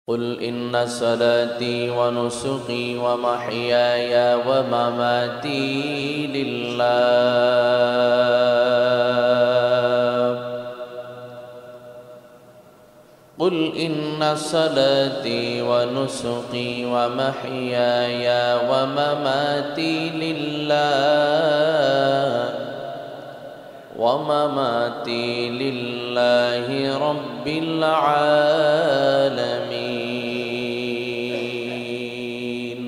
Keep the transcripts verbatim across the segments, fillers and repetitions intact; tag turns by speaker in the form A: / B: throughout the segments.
A: قل إن صلاتي ونسكي ومحياي ومماتي لله قل إن صلاتي ونسكي ومحياي ومماتي لله ومماتي لله رب العالمين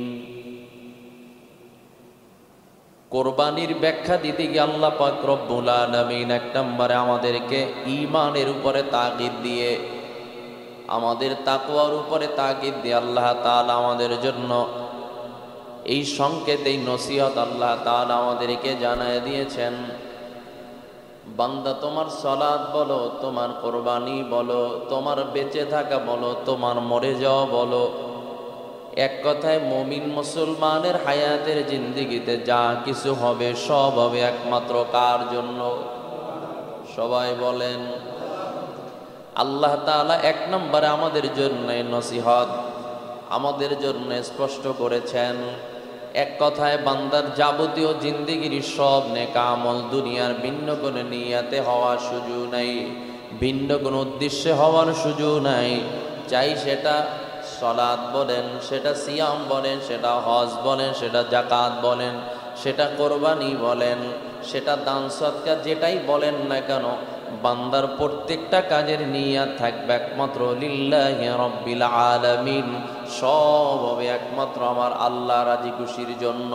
A: কোরবানির ব্যাখ্যা দিতে গিয়ে আল্লাহ পাক রব্বুল আলামিন এক নম্বরে আমাদেরকে ঈমানের উপরে তাগিদ দিয়ে আমাদের তাকওয়ার উপরে তাগিদ দিয়ে আল্লাহ তাআলা আমাদের জন্য এই সংকেত এই নসিহত আল্লাহ তাআলা আমাদেরকে জানায় দিয়েছেন। বান্দা তোমার সালাত বলো, তোমার কোরবানি বলো, তোমার বেঁচে থাকা বলো, তোমার মরে যাওয়া বলো, এক কথায় মুমিন মুসলমানের হায়াতের জিন্দেগিতে যা কিছু হবে সব হবে একমাত্র কার জন্য? সবাই বলেন আল্লাহ তাআলা এক নম্বরে আমাদের জন্য নসিহত আমাদের জন্য স্পষ্ট করেছেন। এক কথায় বান্দার যাবতীয় জিন্দেগির সব নেক আমল দুনিয়ার ভিন্ন কোনো নিয়াতে হওয়ার সুযোগ নাই, ভিন্ন কোনো উদ্দেশ্যে হওয়ার সুযোগ নাই। চাই সেটা সালাত বলেন, সেটা সিয়াম বলেন, সেটা হজ বলেন, সেটা যাকাত বলেন, সেটা কোরবানি বলেন, সেটা দান সদকা, যেটাই বলেন না কেন, বান্দার প্রত্যেকটা কাজের নিয়াত থাকবে একমাত্র লিল্লাহি রাব্বিল আলামিন, সব হবে একমাত্র আমার আল্লাহ রাজি খুশির জন্য।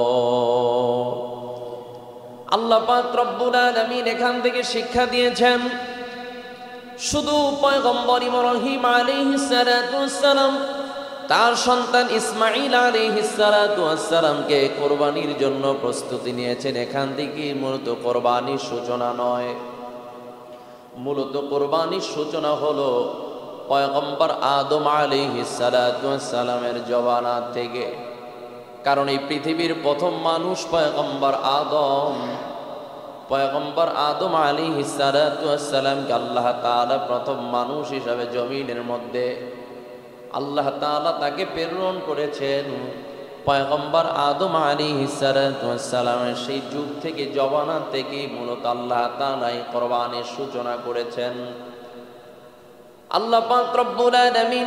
A: আল্লাহ পাক রব্বুল আলামিন এখান থেকে শিক্ষা দিয়েছেন শুধু পয়গম্বর ইব্রাহিম আলাইহিস সালাতু ওয়াস সালাম তার সন্তান ইসমাঈল আলাইহিস সালাতু ওয়াস সালামকে কোরবানির জন্য প্রস্তুতি নিয়েছেন, এখান থেকে মূলত কোরবানির সূচনা নয়। মূলত কোরবানির সূচনা হলো পয়গম্বর আদম আলাইহিস সালাতু ওয়াস সালামের জবানা থেকে। কারণ এই পৃথিবীর প্রথম মানুষ পয়গম্বর আদম। পয়গম্বর আদম আলাইহিস সালাতু ওয়াস সালামকে আল্লাহ তাআলা প্রথম মানুষ হিসাবে জমিনের মধ্যে আল্লাহ তাআলা তাকে প্রেরণ করেছেন। পয়গম্বর আদম আলাইহিস সালাতু ওয়াস সালামের সেই যুগ থেকে জবানা থেকে মূলত আল্লাহ তাআলা এই কোরবানির সূচনা করেছেন। আল্লাহ পাক রব্বুল আলামিন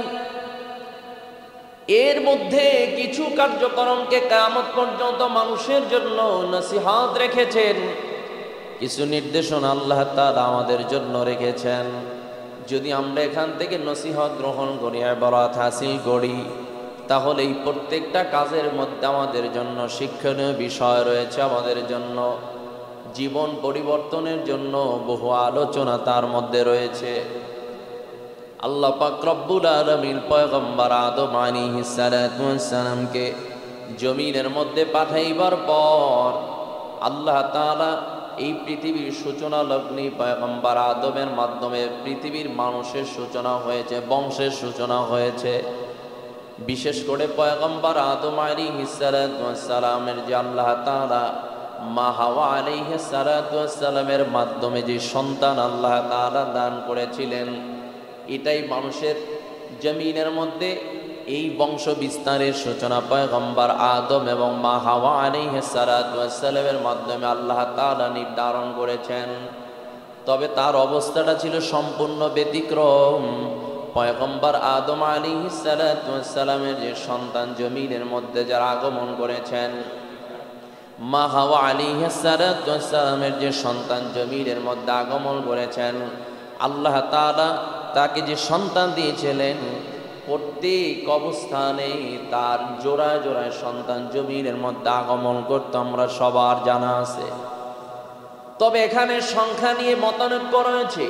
A: এর মধ্যে কিছু কার্যক্রমকে কিয়ামত পর্যন্ত মানুষের জন্য নসিহত রেখেছেন, কিছু নির্দেশনা আল্লাহ তাআলা আমাদের জন্য রেখেছেন। যদি আমরা এখান থেকে নসিহত গ্রহণ করি, ইবারত হাসিল করি, তাহলে এই প্রত্যেকটা কাজের মধ্যে আমাদের জন্য শিক্ষণীয় বিষয় রয়েছে, আমাদের জন্য জীবন পরিবর্তনের জন্য বহু আলোচনা তার মধ্যে রয়েছে। আল্লাহ পাক রব্বুল আলামিন পয়গম্বর আদম আলাইহিস সালাতু ওয়াস সালামকে জমিনের মধ্যে পাঠাইবার পর আল্লাহ তাআলা এই পৃথিবীর সূচনা লগ্নে পয়গম্বর আদমের মাধ্যমে পৃথিবীর মানুষের সূচনা হয়েছে, বংশের সূচনা হয়েছে। বিশেষ করে পয়গম্বর আদম আলাইহিস সালাতু ওয়াস সালামের যে আল্লাহ তাআলা মা হাওয়া আলাইহিস সালাতু ওয়াস সালামের মাধ্যমে যে সন্তান আল্লাহ তাআলা দান করেছিলেন, এটাই মানুষের জমিনের মধ্যে এই বংশ বিস্তারের সূচনা পয়গম্বর আদম এবং মা হাওয়া আলাইহিস সালাতু ওয়াস সালামের মাধ্যমে আল্লাহ তাআলা নির্ধারণ করেছেন। তবে তার অবস্থাটা ছিল সম্পূর্ণ ব্যতিক্রম। পয়গম্বর আদম আলাইহিস সালাতু ওয়াস সালামের যে সন্তান জমিনের মধ্যে যারা আগমন করেছেন, মা হাওয়া আলাইহিস সালাতু ওয়াস সালামের যে সন্তান জমিনের মধ্যে আগমন করেছেন, আল্লাহ তাআলা তাকে যে সন্তান দিয়েছিলেন, প্রত্যেক অবস্থানে তার জোড়ায় জোড়ায় সন্তান জমিনের মধ্যে আগমন করত, আমরা সবার জানা আছে। তবে এখানে সংখ্যা নিয়ে মতানৈক্য রয়েছে।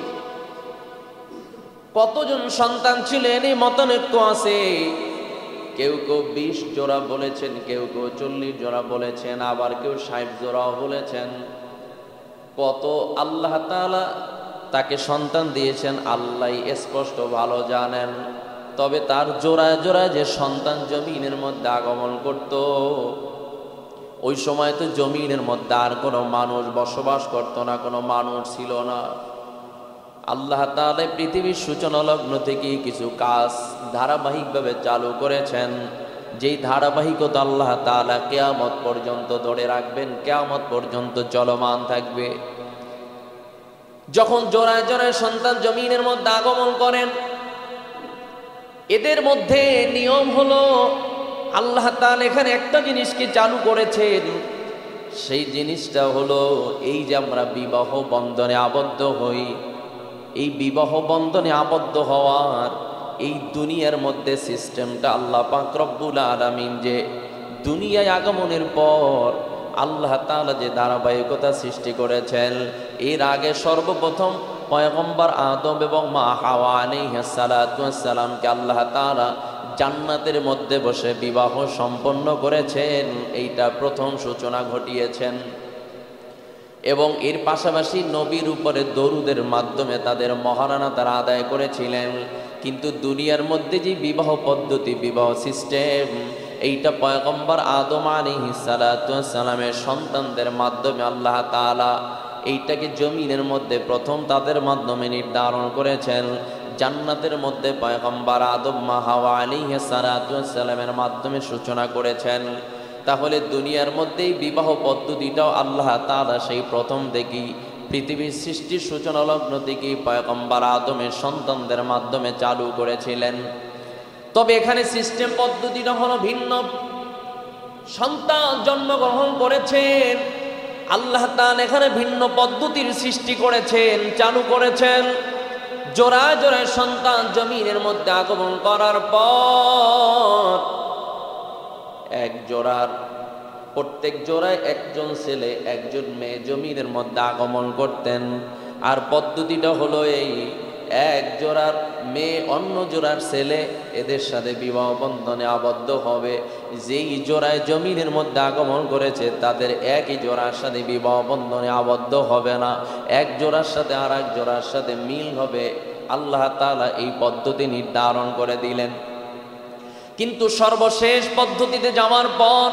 A: কতজন সন্তান ছিলেন এই মতানৈক্য আছে। কেউ কেউ বিশ জোড়া বলেছেন, কেউ কেউ চল্লিশ জোড়া বলেছেন, আবার কেউ ষাট জোড়াও বলেছেন। কত আল্লাহ তাআলা তাকে সন্তান দিয়েছেন আল্লাহ স্পষ্ট ভালো জানেন। তবে তার জোড়ায় জোড়ায় যে সন্তান জমিনের মধ্যে আগমন করত, ওই সময় তো জমিনের মধ্যে আর কোনো মানুষ বসবাস করতো না, কোনো মানুষ ছিল না। আল্লাহ তাআলা পৃথিবীর সূচনা লগ্ন থেকে কিছু কাজ ধারাবাহিকভাবে চালু করেছেন, যেই ধারাবাহিকতা আল্লাহ তাআলা কিয়ামত পর্যন্ত ধরে রাখবেন, কিয়ামত পর্যন্ত চলমান থাকবে। যখন জোড়ায় জোড়ায় সন্তান জমিনের মধ্যে আগমন করেন, এদের মধ্যে নিয়ম হলো আল্লাহ তাআলা এখানে একটা জিনিসকে চালু করেছেন, সেই জিনিসটা হলো এই যে আমরা বিবাহ বন্ধনে আবদ্ধ হই, এই বিবাহ বন্ধনে আবদ্ধ হওয়ার এই দুনিয়ার মধ্যে সিস্টেমটা আল্লাহ পাক রব্বুল আলামিন যে দুনিয়ায় আগমনের পর আল্লাহ তাআলা যে ধারাবাহিকতা সৃষ্টি করেছেন, এর আগে সর্বপ্রথম পয়গম্বর আদম এবং মা হাওয়া আলাইহিস সালাতু ওয়াস সালামকে আল্লাহ তাআলা জান্নাতের মধ্যে বসে বিবাহ সম্পন্ন করেছেন, এইটা প্রথম সূচনা ঘটিয়েছেন। এবং এর পাশাপাশি নবীর উপরে দরুদের মাধ্যমে তাদের মহারানা তারা আদায় করেছিলেন। কিন্তু দুনিয়ার মধ্যে যে বিবাহ পদ্ধতি, বিবাহ সিস্টেম, এইটা পয়গম্বর আদম আলাইহিস সালাতু ওয়াস সালামের সন্তানদের মাধ্যমে আল্লাহ তাআলা এইটাকে জমিনের মধ্যে প্রথম তাদের মাধ্যমে নির্ধারণ করেছেন। জান্নাতের মধ্যে পয়গম্বর আদম মা হাওয়া আলাইহিস সালাতু ওয়াস সালামের মাধ্যমে সূচনা করেছেন। তাহলে দুনিয়ার মধ্যেই বিবাহ পদ্ধতিটাও আল্লাহ তাআলা সেই প্রথম থেকেই পৃথিবীর সৃষ্টির সূচনা লগ্ন থেকেই পয়গম্বর আদমের সন্তানদের মাধ্যমে চালু করেছিলেন। তবে এখানে সিস্টেম পদ্ধতিটা হলো ভিন্ন। সন্তান জন্মগ্রহণ করেছেন, আল্লাহ তাআলা এখানে ভিন্ন পদ্ধতির সৃষ্টি করেছেন, চালু করেছেন। জোড়ায় জোড়ায় সন্তান জমিনের মধ্যে আগমন করার পর এক জোড়ার প্রত্যেক জোড়ায় একজন ছেলে একজন মেয়ে জমিনের মধ্যে আগমন করতেন। আর পদ্ধতিটা হলো এই, এক জোড়ার মেয়ে অন্য জোড়ার ছেলে এদের সাথে বিবাহ বন্ধনে আবদ্ধ হবে। যেই জোড়ায় জমিনের মধ্যে আগমন করেছে তাদের একই জোড়ার সাথে বিবাহ বন্ধনে আবদ্ধ হবে না, এক জোড়ার সাথে আর এক জোড়ার সাথে মিল হবে। আল্লাহ তাআলা এই পদ্ধতি নির্ধারণ করে দিলেন। কিন্তু সর্বশেষ পদ্ধতিতে যাওয়ার পর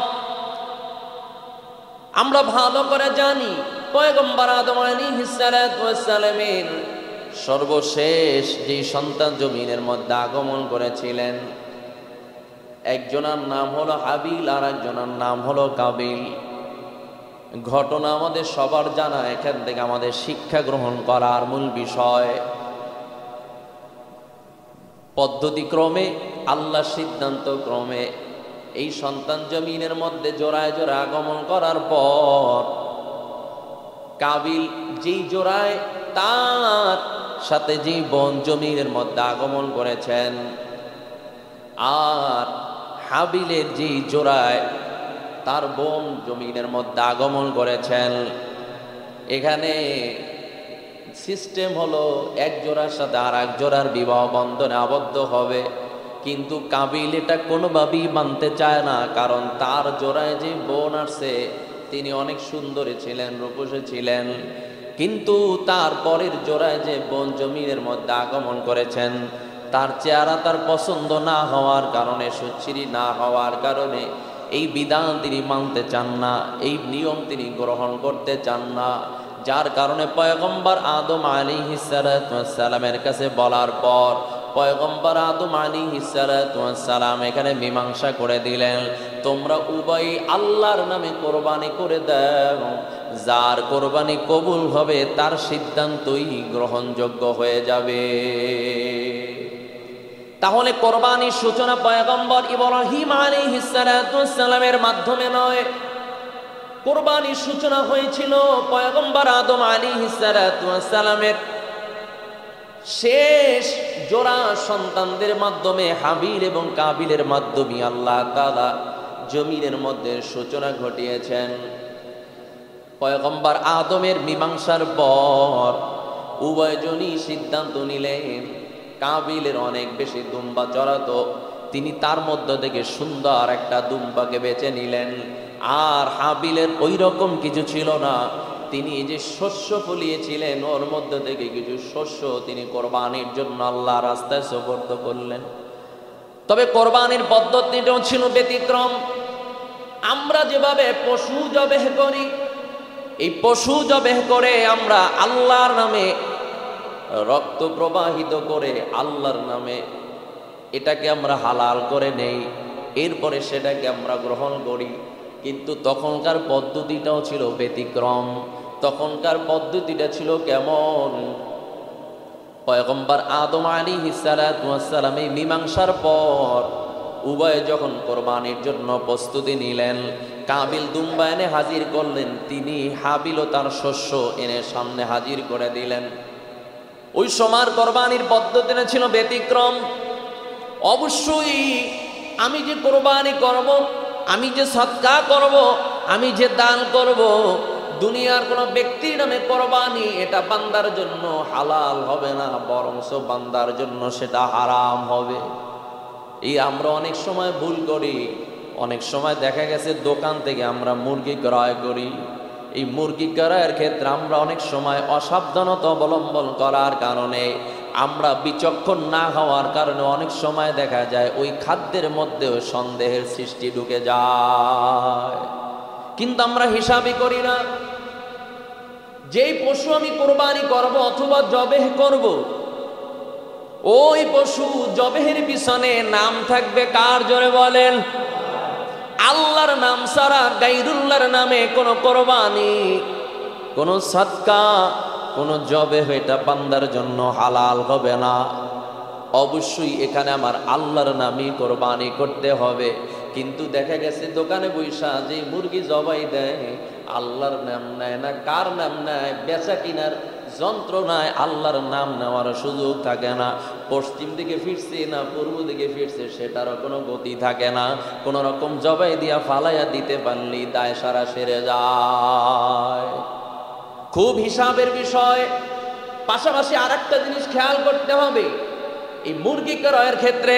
A: আমরা ভালো করে জানি পয়গম্বর আদম আলাইহিস সালাতু ওয়াস সালামের সর্বশেষ যে সন্তান জমিনের মধ্যে আগমন করেছিলেন, একজনের নাম হলো হাবিল আর একজনের নাম হলো কাবিল। ঘটনা আমাদের সবার জানা, এখান থেকে আমাদের শিক্ষা গ্রহণ করার মূল বিষয় পদ্ধতিক্রমে আল্লাহ সিদ্ধান্ত ক্রমে এই সন্তান জমিনের মধ্যে জোড়ায় জোড়ায় আগমন করার পর কাবিল যেই জোড়ায় তার সাথে যেই বোন জমিনের মধ্যে আগমন করেছেন, আর হাবিলের যেই জোড়ায় তার বোন জমিনের মধ্যে আগমন করেছেন, এখানে সিস্টেম হলো এক জোড়ার সাথে আর এক জোড়ার বিবাহ বন্ধনে আবদ্ধ হবে। কিন্তু কাবিল এটা কোনোভাবেই মানতে চায় না, কারণ তার জোড়ায় যে বোন আসছে তিনি অনেক সুন্দরী ছিলেন, রূপসী ছিলেন। কিন্তু তার পরের জোড়ায় যে বোন জমিনের মধ্যে আগমন করেছেন, তার চেহারা তার পছন্দ না হওয়ার কারণে, সুশ্রী না হওয়ার কারণে এই বিধান তিনি মানতে চান না, এই নিয়ম তিনি গ্রহণ করতে চান না। যার কারণে পয়গম্বর আদম আলাইহিস সালাতু ওয়াস সালামের কাছে বলার পর পয়গম্বর আদম আলাইহিস সালাতু ওয়াস সালাম এখানে মীমাংসা করে দিলেন, তোমরা উভয় আল্লাহর নামে কোরবানি করে দাও, যার কোরবানি কবুল হবে তার সিদ্ধান্তই গ্রহণযোগ্য হয়ে যাবে। তাহলে কোরবানির সূচনা পয়গম্বর ইব্রাহিম আলাইহিস সালাতু ওয়াস সালামের মাধ্যমে নয়, কোরবানির সূচনা হয়েছিল পয়গম্বর আদম আলাইহিস সালাতু ওয়াস সালামের শেষ জোড়া সন্তানদের মাধ্যমে, হাবিল এবং কাবিলের মাধ্যমে আল্লাহ তাআলা জমিনের মধ্যে সূচনা ঘটিয়েছেন। পয়গম্বর আদমের মীমাংসার পর উভয়জনই সিদ্ধান্ত নিলেন, কাবিলের অনেক বেশি দুম্বা চড়াতো, তিনি তার মধ্য থেকে সুন্দর একটা দুম্বাকে বেছে নিলেন। আর হাবিলের ওই রকম কিছু ছিল না, তিনি যে শস্য ফলিয়েছিলেন ওর মধ্য থেকে কিছু শস্য তিনি কোরবানির জন্য আল্লাহ রাস্তায় সুপর্দ করলেন। তবে কোরবানির পদ্ধতিটাও ছিল ব্যতিক্রম। আমরা যেভাবে পশু জবেহ করি, এই পশু জবেহ করে আমরা আল্লাহর নামে রক্ত প্রবাহিত করে আল্লাহর নামে এটাকে আমরা হালাল করে নেই, এরপরে সেটাকে আমরা গ্রহণ করি। কিন্তু তখনকার পদ্ধতিটাও ছিল ব্যতিক্রম। তখনকার পদ্ধতিটা ছিল কেমন? পয়গম্বর আদম আলাইহিস সালাতু ওয়াস সালাম এই মীমাংসার পর উভয়ে যখন কোরবানির জন্য প্রস্তুতি নিলেন, কাবিল দুম্বা এনে হাজির করলেন, তিনি হাবিলও তার শস্য এনে সামনে হাজির করে দিলেন। ওই সময়ের কোরবানির পদ্ধতিটা ছিল ব্যতিক্রম। অবশ্যই আমি যে কোরবানি করব, আমি যে সদকা করব, আমি যে দান করব, দুনিয়ার কোনো ব্যক্তির নামে কোরবানি এটা বান্দার জন্য হালাল হবে না, বরঞ্চ বান্দার জন্য সেটা হারাম হবে। এই আমরা অনেক সময় ভুল করি। অনেক সময় দেখা গেছে দোকান থেকে আমরা মুরগি ক্রয় করি। এই মুরগি ক্রয়ের ক্ষেত্রে আমরা অনেক সময় অসাবধানতা অবলম্বন করার কারণে, আমরা বিচক্ষণ না হওয়ার কারণে অনেক সময় দেখা যায় ওই খাদ্যের মধ্যেও সন্দেহের সৃষ্টি ঢুকে যায়। কিন্তু আমরা হিসাবই করি না। যেই পশু আমি কোরবানি করব অথবা জবেহ করব, ওই পশু জবেহের পিছনে নাম থাকবে কার? জোরে বলেন। আল্লাহর নাম ছাড়া গায়রুল্লাহর নামে কোনো কোরবানি, কোনো সাদকা, কোনো জবেহ এটা বান্দার জন্য হালাল হবে না। অবশ্যই এখানে আমার আল্লাহর নামই কোরবানি করতে হবে। কিন্তু দেখা গেছে দোকানে বৈশা যে মুরগি জবাই দেয়, আল্লাহর নাম নেয় না, কার নাম নেয়? বেচা কিনার যন্ত্রণায় আল্লাহর নাম নেওয়ার সুযোগ থাকে না। পশ্চিম দিকে ফিরছে না পূর্ব দিকে ফিরছে সেটারও কোনো গতি থাকে না। কোন রকম জবাই দিয়া ফালাইয়া দিতে পারলি দায় সারা সেরে যায়। খুব হিসাবের বিষয়। পাশাপাশি আর একটা জিনিস খেয়াল করতে হবে, এই মুরগি ক্রয়ের ক্ষেত্রে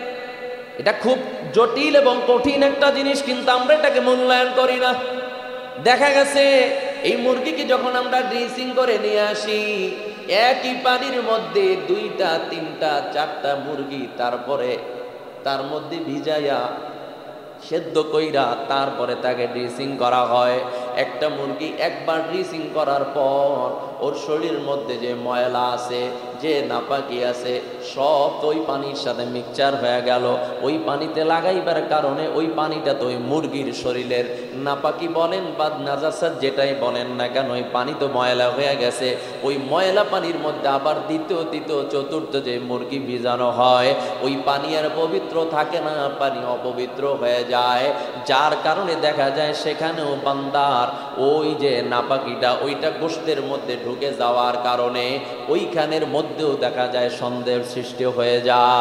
A: এটা খুব জটিল এবং কঠিন একটা জিনিস, কিন্তু আমরা এটাকে মূল্যায়ন করি না। দেখা গেছে এই মুরগিকে যখন আমরা ড্রেসিং করে নিয়ে আসি, একই পানির মধ্যে দুইটা তিনটা চারটা মুরগি তারপরে তার মধ্যে ভিজাইয়া সেদ্ধ কইরা তারপরে তাকে ড্রেসিং করা হয়। একটা মুরগি একবার ড্রেসিং করার পর ওর শরীরের মধ্যে যে ময়লা আছে, যে নাপাকি আছে, সব তো ওই পানির সাথে মিক্সচার হয়ে গেল। ওই পানিতে লাগাইবার কারণে ওই পানিটা তো ওই মুরগির শরীরের নাপাকি বলেন বা নাজাসাত যেটাই বলেন না কেন, ওই পানি তো ময়লা হয়ে গেছে। ওই ময়লা পানির মধ্যে আবার দ্বিতীয় তৃতীয় চতুর্থ যে মুরগি ভিজানো হয়, ওই পানি আর পবিত্র থাকে না, পানি অপবিত্র হয়ে যায়। যার কারণে দেখা যায় সেখানেও বান্দার ওই যে নাপাকিটা ওইটা গোশতের মধ্যে ঢুকে যাওয়ার কারণে ওইখানের মধ্যেও দেখা যায় সন্দেহের সৃষ্টি হয়ে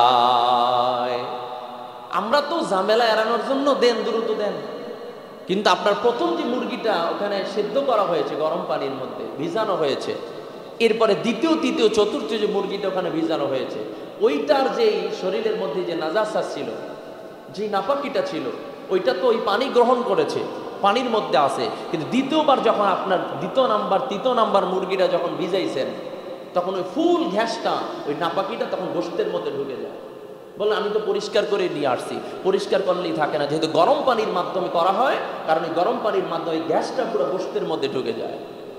A: যায়। আমরা তো ঝামেলা এড়ানোর জন্য দেন, দ্রুত দেন, কিন্তু আপনার প্রথম যে মুরগিটা ওখানে সিদ্ধ করা হয়েছে গরম পানির মধ্যে ভিজানো হয়েছে, এরপরে দ্বিতীয় তৃতীয় চতুর্থ যে মুরগিটা ওখানে ভিজানো হয়েছে, ওইটার যেই শরীরের মধ্যে যে নাজাসাত ছিল, যে নাপাকিটা ছিল, ওইটা তো ওই পানি গ্রহণ করেছে, পানির মধ্যে আছে। কিন্তু দ্বিতীয়বার যখন আপনার দ্বিতীয় নাম্বার তৃতীয় নাম্বার মুরগিটা যখন ভিজাইছেন, তখন ওই ফুল ঘ্যাসটা ওই নাপাকিটা তখন গোশতের মধ্যে ঢুকে যায়। বলে আমি তো পরিষ্কার করে নিয়ে আসছি, পরিষ্কার করলেই থাকে না, যেহেতু গরম পানির মাধ্যমে করা হয়, কারণ এই গরম পানির মাধ্যমে গ্যাসটা পুরো গোশতের মধ্যে ঢুকে যায়।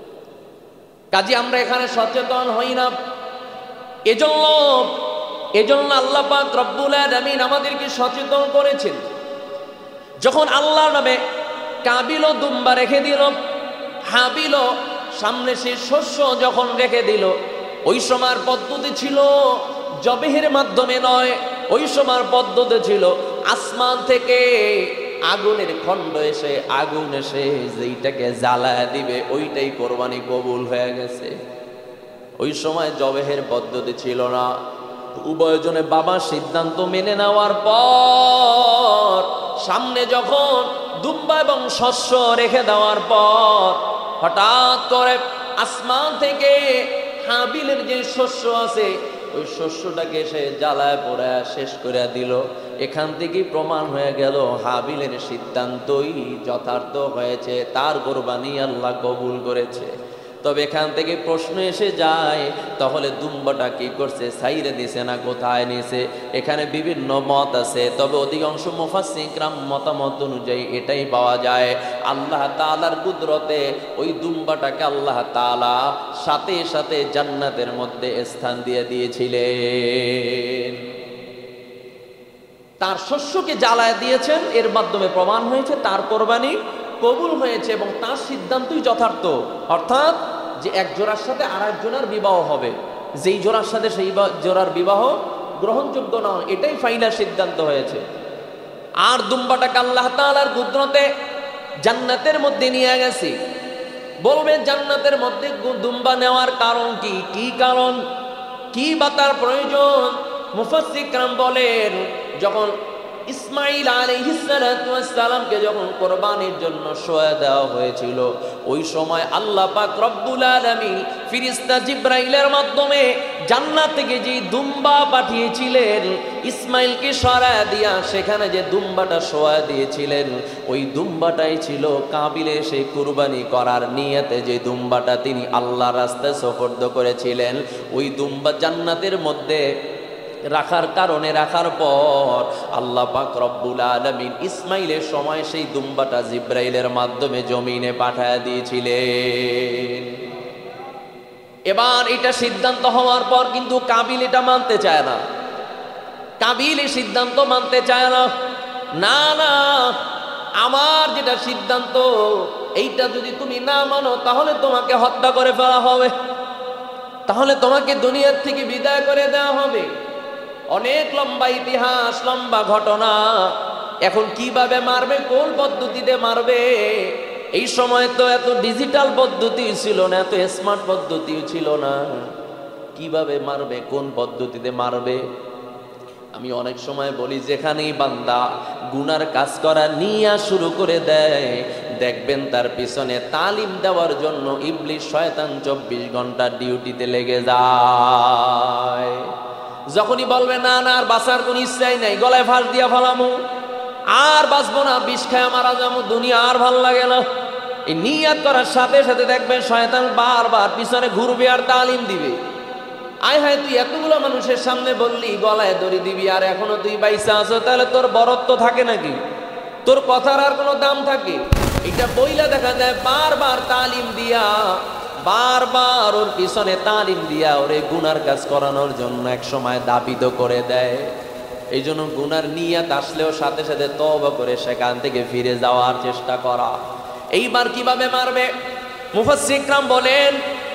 A: কাজে আমরা এখানে সচেতন হই না। এজন্য এজন্য আল্লাহ পাক রব্বুল আলামিন আমাদেরকে সচেতন করেছেন। যখন আল্লাহর নামে কাবিল দুম্বা রেখে দিল, হাবিল সামনে সে শস্য যখন রেখে দিল, ওই সময়ের পদ্ধতি ছিল জবেহের মাধ্যমে নয়, ওই সময়ের পদ্ধতি ছিল আসমান থেকে আগুনের খণ্ড এসে আগুন এসে যেইটাকে জ্বালায় দিবে ওইটাই কোরবানি কবুল হয়ে গেছে। ওই সময় জবেহের পদ্ধতি ছিল না। উভয়জনে বাবা সিদ্ধান্ত মেনে নেওয়ার পর সামনে যখন দুম্বা এবং শস্য রেখে দেওয়ার পর হঠাৎ করে আসমান থেকে হাবিলের যে শস্য আছে ওই শস্যটাকে সে জ্বালায় পড়ে শেষ করে দিল। এখান থেকেই প্রমাণ হয়ে গেল হাবিলের সিদ্ধান্তই যথার্থ হয়েছে, তার কোরবানি আল্লাহ কবুল করেছে। তবে এখান থেকে প্রশ্ন এসে যায়, তাহলে দুম্বাটা কি করছে, সাইরে দিছে না কোথায় নিছে? এখানে বিভিন্ন মত আছে, তবে অধিকাংশ মুফাসসিররা মতামত অনুযায়ী এটাই পাওয়া যায়, আল্লাহ তাআলার কুদরতে ওই দুম্বাটাকে আল্লাহ তাআলা সাথে সাথে জান্নাতের মধ্যে স্থান দিয়ে দিয়েছিলেন। তার শস্যকে জ্বালায় দিয়েছেন, এর মাধ্যমে প্রমাণ হয়েছে তার কোরবানি কবুল হয়েছে এবং তার সিদ্ধান্তই যথার্থ। অর্থাৎ যে এক জোড়ার সাথে আর এক জোড়ার বিবাহ হবে, যেই জোড়ার সাথে সেই জোড়ার বিবাহ গ্রহণযোগ্য নয়, এটাই ফাইনাল সিদ্ধান্ত হয়েছে। আর দুম্বাটাকে আল্লাহ তাআলার কুদরতে জান্নাতের মধ্যে নিয়ে গেছে। বলবে জান্নাতের মধ্যে দুম্বা নেওয়ার কারণ কি? কি কারণ, কি বা তার প্রয়োজন? মুফাসসিররা বলেন, যখন ইসমাঈল আলাইহিস সালাতু ওয়াস সালামকে যখন কোরবানির জন্য শোয়া দেওয়া হয়েছিল, ওই সময় আল্লাহ পাক রব্বুল আলামিন ফেরেশতা জিবরাইলের মাধ্যমে জান্নাত থেকে যে দুম্বা পাঠিয়েছিলেন, ইসমাঈলকে সরায়া দিয়া সেখানে যে দুম্বাটা শোয়া দিয়েছিলেন, ওই দুম্বাটাই ছিল কাবিলে সেই কুরবানি করার নিয়তে যে দুম্বাটা তিনি আল্লাহর রাস্তায় সুপর্দ করেছিলেন। ওই দুম্বা জান্নাতের মধ্যে রাখার কারণে, রাখার পর আল্লাহ পাক রব্বুল আলামিন ইসমাইলের সময় সেই দুম্বাটা জিবরাইলের মাধ্যমে জমিনে পাঠায় দিয়েছিলেন। এবার এটা সিদ্ধান্ত হওয়ার পর কিন্তু কাবিল এটা মানতে চায় না। কাবিল এই সিদ্ধান্ত মানতে চায় না। না না, আমার যেটা সিদ্ধান্ত এইটা যদি তুমি না মানো তাহলে তোমাকে হত্যা করে ফেলা হবে, তাহলে তোমাকে দুনিয়ার থেকে বিদায় করে দেওয়া হবে। অনেক লম্বা ইতিহাস, লম্বা ঘটনা। এখন কিভাবে মারবে, কোন পদ্ধতিতে মারবে? এই সময় তো এত ডিজিটাল পদ্ধতি ছিল না, এত স্মার্ট পদ্ধতিও ছিল না। কিভাবে মারবে, কোন পদ্ধতিতে মারবে? আমি অনেক সময় বলি, যেখানেই বান্দা গুনার কাজ করা নিয়ে শুরু করে দেয়, দেখবেন তার পিছনে তালিম দেওয়ার জন্য ইবলিশ শয়তান চব্বিশ ঘন্টা ডিউটিতে লেগে যায়। যখনই বলবে না না আর বাঁচার কোন ইচ্ছাই নাই, গলায় ফাঁস দিয়া ফেলামু, আর বাঁচবো না, বিষ খায় মারা যাবো, দুনিয়া আর ভাল লাগে না, এই নিয়াত করার সাথে সাথে দেখবেন শয়তান বারবার পিছনে ঘুরবে আর তালিম দিবে। আয় হায়, তুই এতগুলো মানুষের সামনে বললি গলায় দড়ি দিবি, আর এখনো তুই বাইসা আছো, তাহলে তোর বরত্ব থাকে নাকি? তোর কথার আর কোনো দাম থাকে? এটা বইলা দেখা যায় বারবার তালিম দিয়া, বারবার ওর পিছনে তালিম দিয়া ওরে গুনার কাজ করানোর জন্য এক সময় দাবিত করে দেয়। এই জন্য গুনার নিয়াত আসলেও সাথে সাথে তওবা করে সেখান থেকে ফিরে যাওয়ার চেষ্টা করা। এইবার কিভাবে মারবে? মুফাসসিররা বলেন,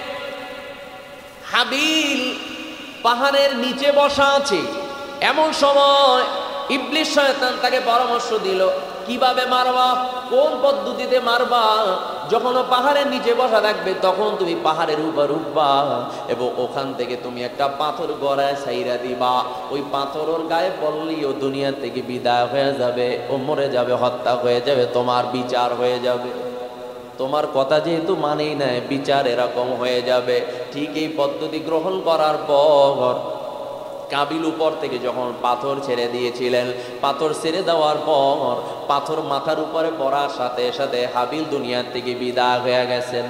A: হাবিল পাহাড়ের নিচে বসা আছে, এমন সময় ইবলিশ শয়তান তাকে পরামর্শ দিল, কিভাবে মারবা, কোন পদ্ধতিতে মারবা? যখন ও পাহাড়ের নিচে বসা থাকবে তখন তুমি পাহাড়ের উপর উঠবা এবং ওখান থেকে তুমি একটা পাথর গড়ায় ছাইরা দিবা। ওই পাথর ওর গায়ে পড়লেই ও দুনিয়া থেকে বিদায় হয়ে যাবে, ও মরে যাবে, হত্যা হয়ে যাবে, তোমার বিচার হয়ে যাবে। তোমার কথা যেহেতু মানেই নাই, বিচার এরকম হয়ে যাবে। ঠিক এই পদ্ধতি গ্রহণ করার পর কাবিল উপর থেকে যখন পাথর ছেড়ে দিয়েছিলেন, পাথর ছেড়ে দেওয়ার পর পাথর মাথার উপরে পড়ার সাথে সাথে হাবিল দুনিয়ার থেকে বিদায় হয়ে গেছেন।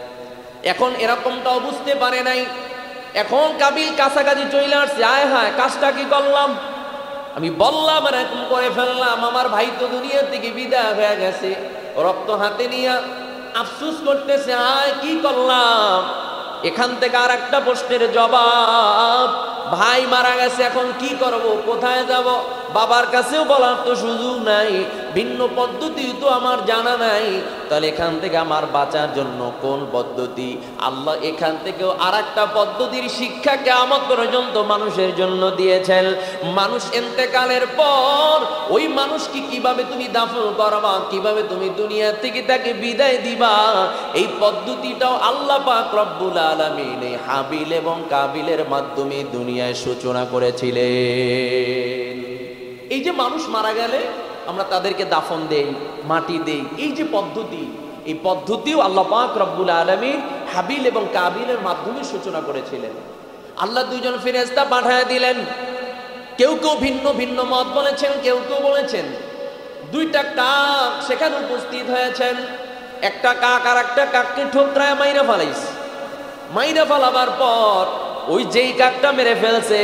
A: এখন এরকমটাও বুঝতে পারে নাই। এখন কাবিল কাছাকাছি চলে আসছে, আয় হায় কাজটা কি করলাম, আমি বললাম এরকম করে ফেললাম, আমার ভাই তো দুনিয়ার থেকে বিদায় হয়ে গেছে। রক্ত হাতে নিয়ে আফসুস করতেছে, আয় কি করলাম। এখান থেকে আর একটা প্রশ্নের জবাব, ভাই মারা গেছে, এখন কি করব, কোথায় যাব? বাবার কাছেও বলার তো সুযোগ নাই, ভিন্ন পদ্ধতি তো আমার জানা নাই। তাহলে এখান থেকে আমার বাঁচার জন্য কোন পদ্ধতি? আল্লাহ এখান থেকেও আর একটা পদ্ধতির শিক্ষা কিয়ামত পর্যন্ত মানুষের জন্য দিয়েছেন। মানুষ ইন্তেকালের পর ওই মানুষকে কিভাবে তুমি দাফন করবা, কিভাবে তুমি দুনিয়া থেকে তাকে বিদায় দিবা, এই পদ্ধতিটাও আল্লাহ পাক রব্বুল আলামিন এই হাবিল এবং কাবিলের মাধ্যমে দুনিয়ায় সূচনা করেছিলেন। এই যে মানুষ মারা গেলে আমরা তাদেরকে দাফন দেই, মাটি দেই, এই যে পদ্ধতি, এই পদ্ধতিও আল্লাহ পাক রব্বুল আলামিন হাবিল এবং কাবিলের মাধ্যমে সূচনা করেছিলেন। আল্লাহ দুইজন ফেরেশতা পাঠিয়ে দিলেন। কেউ কেউ ভিন্ন ভিন্ন মত বলেছেন, কেউ কেউ বলেছেন দুইটা কাক সেখানে উপস্থিত হয়েছেন। একটা কাক আর একটা কাককে ঠোকরায় মাইরা ফেলাইছে। মাইরা ফেলাবার পর ওই যেই কাকটা মেরে ফেলছে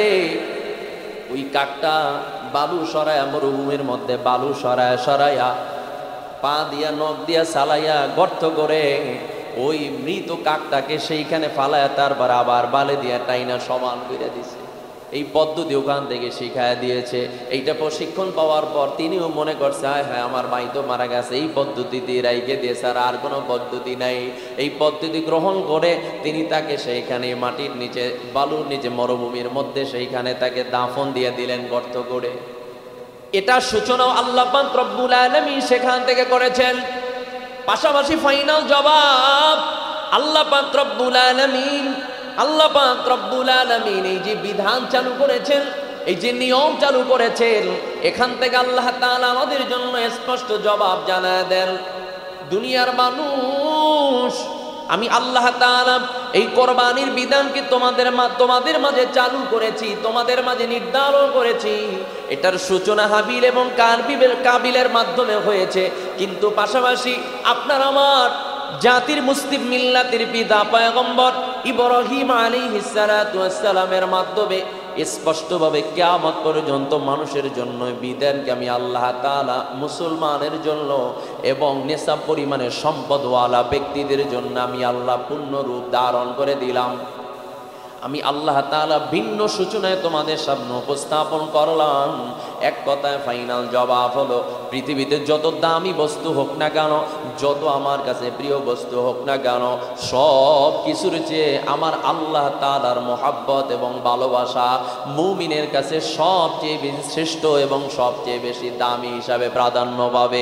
A: ওই কাকটা বালু সরায়া, মরুভূমির মধ্যে বালু সরায়া সরাইয়া পা দিয়া নখ দিয়া চালাইয়া গর্ত করে ওই মৃত কাকটাকে সেইখানে ফালায়া তারপর আবার বালে দিয়া টাইনা সমান করে দিছে। এই পদ্ধতি ওখান থেকে শিখায় দিয়েছে। এইটা প্রশিক্ষণ পাওয়ার পর তিনিও মনে করছে হ্যাঁ হ্যাঁ আমার ভাই তো মারা গেছে, এই পদ্ধতিতে রাইকে দিয়েছে, আর কোনো পদ্ধতি নাই। এই পদ্ধতি গ্রহণ করে তিনি তাকে সেইখানে মাটির নিচে, বালুর নিচে, মরুভূমির মধ্যে সেইখানে তাকে দাফন দিয়ে দিলেন গর্ত করে। এটা সূচনাও আল্লাহ পাক রব্বুল আলামিন সেখান থেকে করেছেন। পাশাপাশি ফাইনাল জবাব আল্লাহ পাক রব্বুল আলামিন আল্লাহ পাক রব্বুল আলামিন এই যে বিধান চালু করেছেন, এই যে নিয়ম চালু করেছেন, এখান থেকে আল্লাহ তাআলা আমাদের জন্য স্পষ্ট জবাব জানায় দেন। দুনিয়ার মানুষ, আমি আল্লাহ তাআলা এই কোরবানির বিধানকে তোমাদের তোমাদের মাঝে চালু করেছি, তোমাদের মাঝে নির্ধারণ করেছি। এটার সূচনা হাবিল এবং কাবিলের কাবিলের মাধ্যমে হয়েছে, কিন্তু পাশাপাশি আপনার আমার জাতির মুসলিম মিল্লাতের পিতা পয়গম্বর ইব্রাহিম আলাইহিস সালাতু ওয়াস সালামের মাধ্যমে স্পষ্টভাবে কিয়ামত পর্যন্ত মানুষের জন্য বিধানকে আমি আল্লাহ তাআলা মুসলমানের জন্য এবং নেশাব পরিমাণের সম্পদওয়ালা ব্যক্তিদের জন্য আমি আল্লাহ পূর্ণ রূপ ধারণ করে দিলাম। আমি আল্লাহ তাআলা ভিন্ন সূচনায় তোমাদের সামনে উপস্থাপন করলাম। এক কথায় ফাইনাল জবাব হলো, পৃথিবীতে যত দামি বস্তু হোক না কেন, যত আমার কাছে প্রিয় বস্তু হোক না কেন, সব কিছুর চেয়ে আমার আল্লাহ তাআলার মোহাব্বত এবং ভালোবাসা মুমিনের কাছে সবচেয়ে বেশি শ্রেষ্ঠ এবং সবচেয়ে বেশি দামি হিসাবে প্রাধান্য পাবে।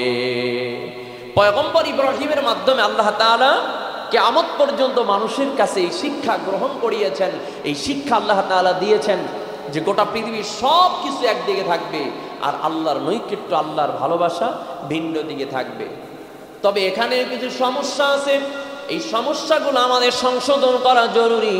A: পয়গম্বর ইব্রাহিমের মাধ্যমে আল্লাহ তাআলা কিয়ামত পর্যন্ত মানুষের কাছে এই শিক্ষা গ্রহণ করিয়েছেন। এই শিক্ষা আল্লাহ তাআলা দিয়েছেন যে গোটা পৃথিবীর সব কিছু একদিকে থাকবে আর আল্লাহর নৈকট্য, আল্লাহর ভালোবাসা ভিন্ন দিকে থাকবে। তবে এখানে কিছু সমস্যা আছে, এই সমস্যাগুলো আমাদের সংশোধন করা জরুরি।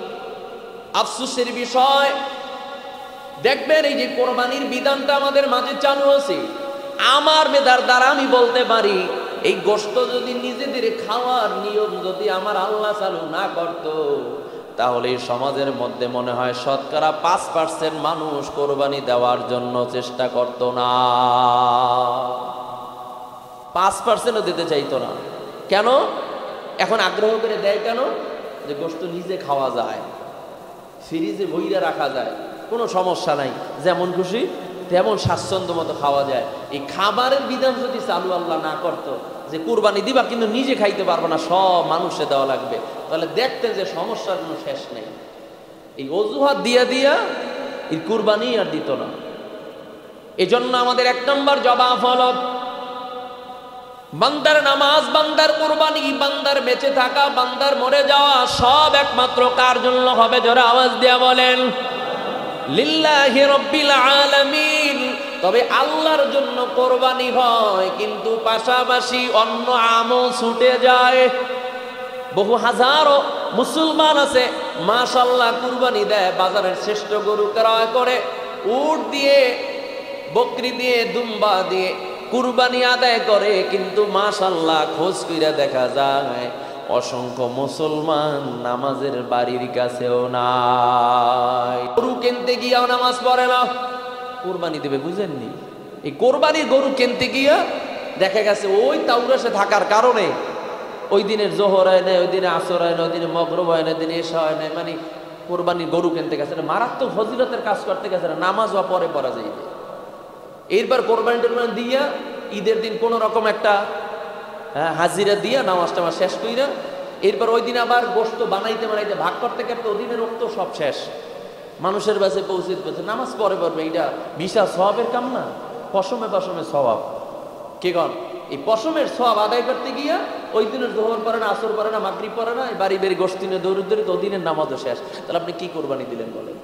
A: আফসোসের বিষয়, দেখবেন এই যে কোরবানির বিধানটা আমাদের মাঝে চালু আছে, আমার মেধার দ্বারা আমি বলতে পারি এই গোশত যদি নিজেদের খাওয়ার নিয়ম যদি আমার আল্লাহ চালু না করত, তাহলে এই সমাজের মধ্যে মনে হয় শতকরা পাঁচ পার্সেন্ট মানুষ কোরবানি দেওয়ার জন্য চেষ্টা করত না। পাঁচ পার্সেন্টও দিতে চাইতো না। কেন? এখন আগ্রহ করে দেয় কেন? যে গোশত নিজে খাওয়া যায়, ফ্রিজে বইরা রাখা যায়, কোনো সমস্যা নাই, যেমন খুশি তেমন স্বাচ্ছন্দ্য মতো খাওয়া যায়। এই খাবারের বিধান যদি চালু আল্লাহ না করতো যে কুরবানি দিবা কিন্তু নিজে খাইতে পারবো না, সব মানুষে দেওয়া লাগবে, তাহলে দেখতেন যে সমস্যার কোনো শেষ নেই। এই অজুহাত দিয়া দিয়া এই কুরবানি আর দিত না। এই জন্য আমাদের এক নম্বর জবাব হলো, বান্দার নামাজ, বান্দার কুরবানি, বান্দার বেঁচে থাকা, বান্দার মরে যাওয়া সব একমাত্র কার জন্য হবে? জোরে আওয়াজ দিয়া বলেন, লিল্লাহি রাব্বিল আলামিন। তবে আল্লাহর জন্য কোরবানি হয়, কিন্তু পাশাপাশি অন্য আমল ছুটে যায়। বহু হাজারো মুসলমান আছে মাশাআল্লাহ কুরবানি দেয়, বাজারের শ্রেষ্ঠ গরু ক্রয় করে, উট দিয়ে, বকরি দিয়ে, দুম্বা দিয়ে কুরবানি আদায় করে, কিন্তু মাশাআল্লাহ খোঁজ কইরা দেখা যায় অসংখ্য মুসলমান নামাজের বাড়ির কাছেও নাই। গরু কিনতে গিয়েও নামাজ পড়ে না, কোরবানি দেবে, বুঝেননি? এই কোরবানির গরু কিনতে গিয়ে দেখা গেছে ওই তাওরাসে থাকার কারণে ওই দিনের জোহর হয় না, ওই দিনে আসর হয় না, ওই দিনে মগরব হয় না, ওই দিনে এশা হয় না, মানে কোরবানির গরু কিনতে গেছে না, মারাত্মক ফজিলতের কাজ করতে গেছে না, নামাজ বা পরে পড়া যাইবে। এরপর কোরবানি টোরবানি দিয়া ঈদের দিন কোন রকম একটা হ্যাঁ হাজিরা দিয়া নামাজ টামাজ শেষ কইরা এরপর ওই দিন আবার গোশত বানাইতে বানাইতে ভাগ করতে করতে ওদিনের রক্ত সব শেষ, মানুষের কাছে পৌঁছে পৌঁছে নামাজ পরে পড়বে। এইটা বিশাল সওয়াবের কাম না? পশমে পশমে সওয়াব। কে গণ এই পশমের সওয়াব আদায় করতে গিয়া ওই দিনের জোহর পড়ে না, আসর পড়ে না, মাগরিব পড়ে না, বাড়ি বাড়ি গোশত দিনে দৌড় দৌড়ে তো দিনের নামাজও শেষ। তাহলে আপনি কি কোরবানি দিলেন বলেন?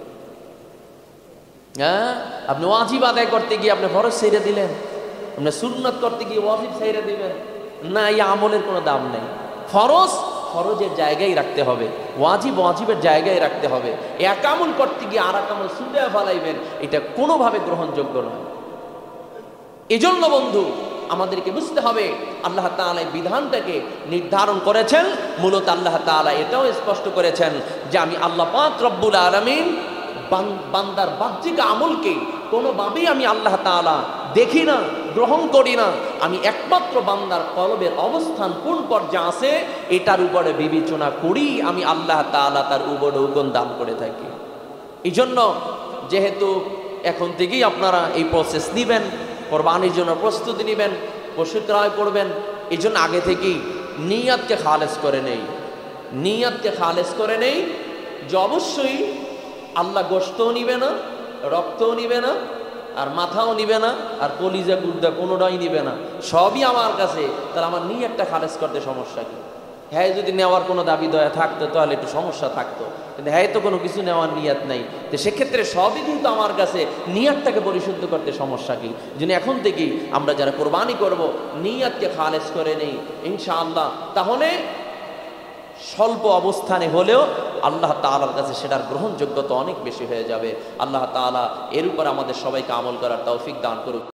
A: হ্যাঁ, আপনি ওয়াজিব আদায় করতে গিয়ে আপনি ফরজ ছেড়ে দিলেন, আপনি সুন্নাত করতে গিয়ে ওয়াজিব ছেড়ে দিবেন না। এই আমলের কোনো দাম নেই। ফরজ ফরজের জায়গায় রাখতে হবে, ওয়াজিব ওয়াজিবের জায়গায় রাখতে হবে। এক আমল করতে গিয়ে আর এক আমল ছুটে ফেলাইবেন, এটা কোনোভাবে গ্রহণযোগ্য নয়। এজন্য বন্ধু আমাদেরকে বুঝতে হবে আল্লাহ তাআলা এই বিধানটাকে নির্ধারণ করেছেন, মূলত আল্লাহ তাআলা এটাও স্পষ্ট করেছেন যে আমি আল্লাহ পাক রব্বুল আলামিন বান্দার বাহ্যিক আমলকে কোনোভাবেই আমি আল্লাহ তাআলা দেখি না, গ্রহণ করি না। আমি একমাত্র বান্দার কলবের অবস্থান কোন পর্যায়ে আছে এটার উপরে বিবেচনা করি আমি আল্লাহ তাআলা তার উপর দান করে থাকি। এই জন্য যেহেতু এখন থেকেই আপনারা এই প্রসেস নেবেন, কোরবানির জন্য প্রস্তুতি নেবেন, পশু ক্রয় করবেন, এই জন্য আগে থেকেই নিয়াতকে খালেস করে নেই, নিয়াতকে খালেস করে নেই যে অবশ্যই আল্লাহ গোশতও নিবে না, রক্তও নিবে না, আর মাথাও নিবে না, আর কলিজা গুর্দা কোনোটাই নিবে না, সবই আমার কাছে। তাহলে আমার নিয়াতটা খালেস করতে সমস্যা কি? হ্যাঁ, যদি নেওয়ার কোনো দাবি দয়া থাকতো তাহলে একটু সমস্যা থাকতো, কিন্তু হ্যাঁ তো কোনো কিছু নেওয়ার নিয়াত নাই, তো সেক্ষেত্রে সবই কিন্তু আমার কাছে, নিয়াতটাকে পরিশুদ্ধ করতে সমস্যা কি? যিনি এখন থেকেই আমরা যারা কোরবানি করব নিয়াতকে খালেস করে নেই ইনশাআল্লাহ, তাহলে স্বল্প অবস্থানে হলেও আল্লাহ তাআলার কাছে সেটার গ্রহণযোগ্যতা অনেক বেশি হয়ে যাবে। আল্লাহ তাআলা এর উপর আমাদের সবাইকে আমল করার তৌফিক দান করুক।